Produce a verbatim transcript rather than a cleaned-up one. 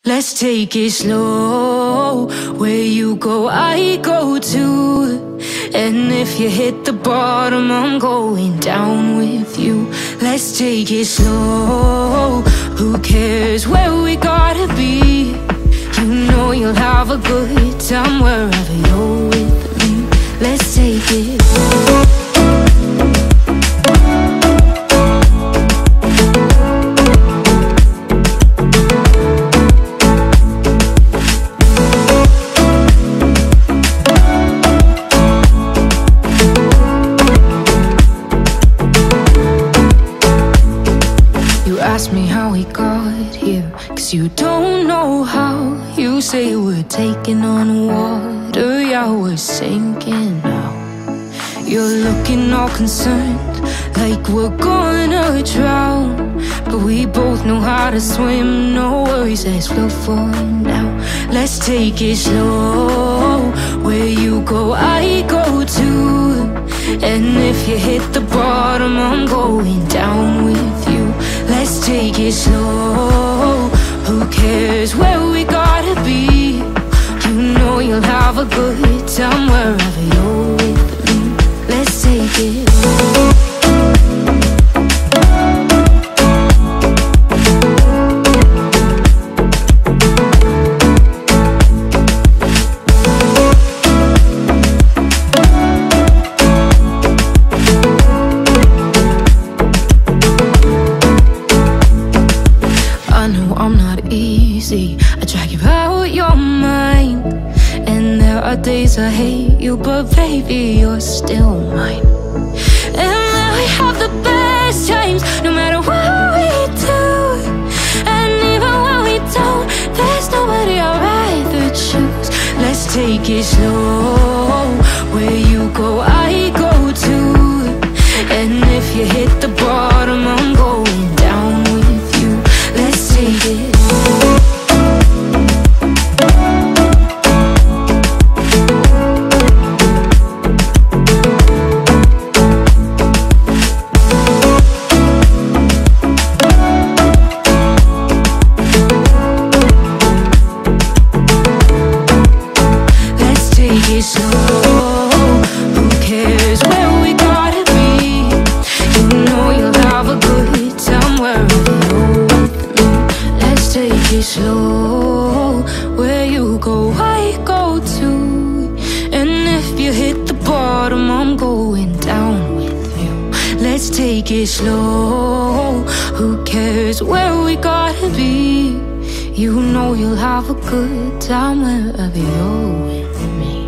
Let's take it slow. Where you go, I go too. And if you hit the bottom, I'm going down with you. Let's take it slow. Who cares where we gotta be? You know you'll have a good time wherever you're with me. Let's take it slow. Ask me how we got here, cause you don't know how. You say we're taking on water, yeah, we're sinking now. You're looking all concerned, like we're gonna drown. But we both know how to swim, no worries, let's float for now. Let's take it slow. Where you go, I go too. And if you hit the bottom, I'm going down with you. Let's take it slow. Who cares where we gotta be? You know you'll have a good time wherever you're with me. Let's take it slow. I'm not easy, I drag you out your mind. And there are days I hate you, but baby, you're still mine. And we have the best times, no matter what we do. And even when we don't, there's nobody I'd rather choose. Let's take it slow. Where you go, I go too. And if you hit the bottom, I'm going down with you. Let's take it. Take it slow. Who cares where we gotta be? You know you'll have a good time wherever you're with me. Let's take it slow. Where you go, I go too. And if you hit the bottom, I'm going down with you. Let's take it slow. Who cares where we gotta be? You know you'll have a good time wherever you're with me.